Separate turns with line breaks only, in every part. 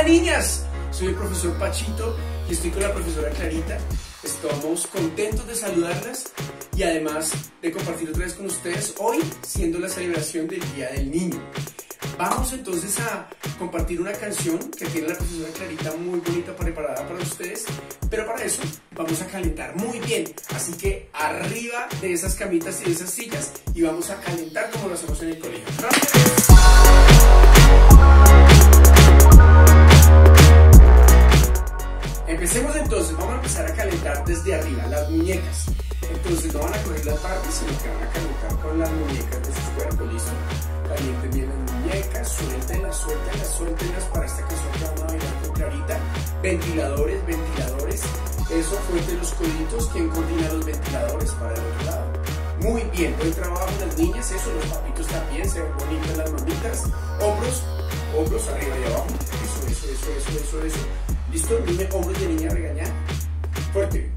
niñas! Soy el profesor Pachito y estoy con la profesora Clarita. Estamos contentos de saludarlas y además de compartir otra vez con ustedes hoy, siendo la celebración del Día del Niño. Vamos entonces a compartir una canción que tiene la profesora Clarita muy bonita preparada para ustedes, pero para eso vamos a calentar muy bien, así que arriba de esas camitas y de esas sillas y vamos a calentar como lo hacemos en el colegio. Empecemos entonces, vamos a empezar a calentar desde arriba, las muñecas. Entonces no van a coger las Barbies, sino que van a calentar con las muñecas de sus cuerpos, ¿listo? Calienten bien las muñecas, suéltenlas para esta canción que vamos a bailar con Clarita. Ventiladores, eso, fuerte los coditos. ¿Quién coordina los ventiladores para el otro lado? Muy bien, buen trabajo las niñas, eso, los papitos también, se ven bonitas las mamitas. Hombros arriba y abajo, eso. ¿Listo? Dime hombros de niña regañar. Fuerte.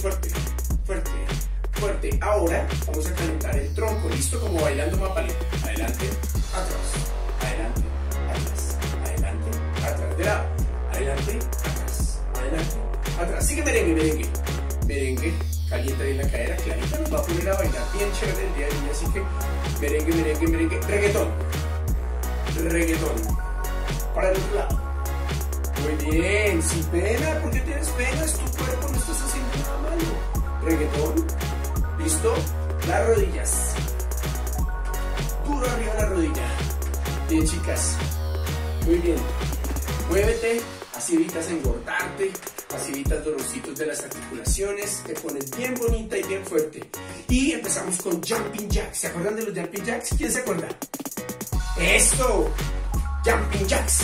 Ahora vamos a calentar el tronco, ¿listo? Como bailando mapalé. Adelante, atrás, de lado. Adelante, atrás. Sigue merengue. Calienta bien la cadera. Clarita nos va a poner a bailar bien chévere el día de niña, así que merengue. Reggaetón. Para el otro lado. Muy bien, sin pena. ¿Por qué tienes pena? Es tu cuerpo, no estás haciendo nada malo. Reggaetón. ¿Listo? Las rodillas. Duro arriba la rodilla. Bien, chicas. Muy bien. Muévete. Así evitas engordarte. Así evitas dolorcitos de las articulaciones. Te pones bien bonita y bien fuerte. Y empezamos con Jumping Jacks. ¿Se acuerdan de los Jumping Jacks? ¿Quién se acuerda? ¡Esto! Jumping Jacks.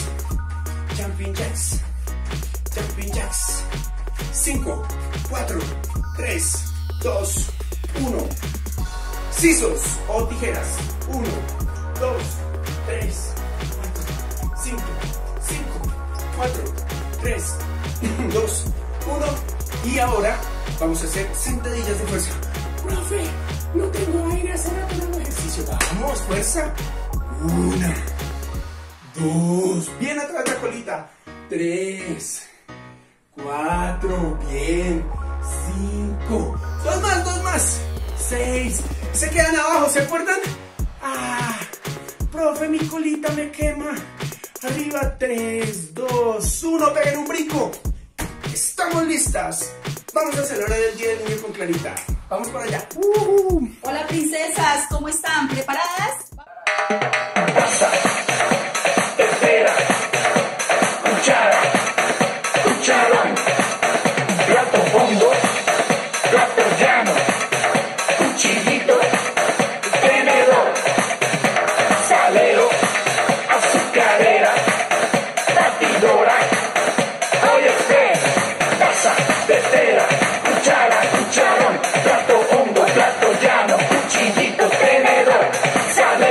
5, 4, 3, 2, 1. Scissors o tijeras. 1, 2, 3, 4, 5, 4, 3, 2, 1. Y ahora vamos a hacer sentadillas de fuerza. Profe, no tengo aire, hace rato no hago ejercicio. Vamos, fuerza. 1, 2, bien atrás la colita. 3, 4, bien. 5, dos más. 6, se quedan abajo, ¿se acuerdan? Profe, mi colita me quema. Arriba, 3, 2, 1, peguen un brinco. Estamos listas. Vamos a celebrar el Día del Niño con Clarita. Vamos para allá.
Hola, princesas, ¿cómo están? ¿Preparadas?
Cucharón, plato hondo, plato llano, cuchillito, tenedor, salero, azucarera, batidora, taza, tetera, cuchara, cucharón, plato hondo, plato llano, cuchillito, tenedor, salero.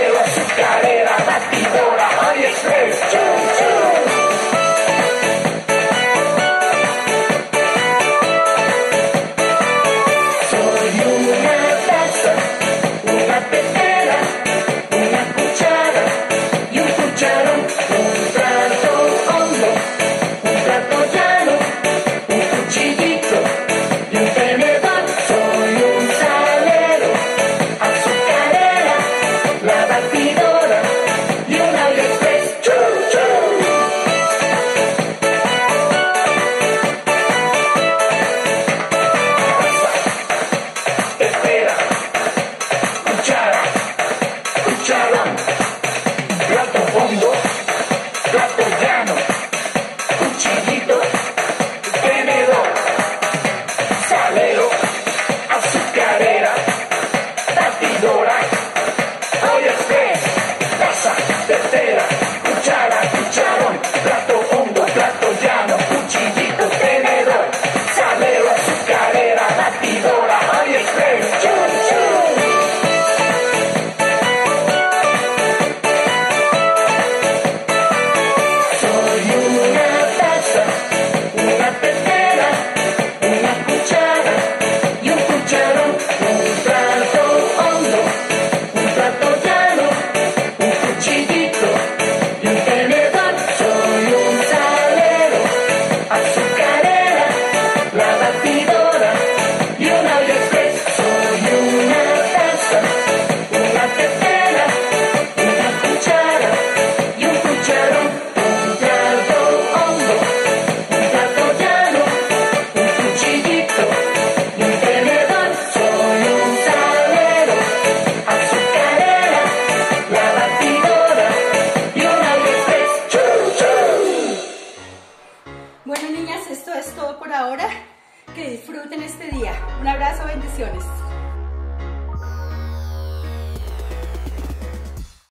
ahora. Que disfruten este día. Un abrazo, bendiciones.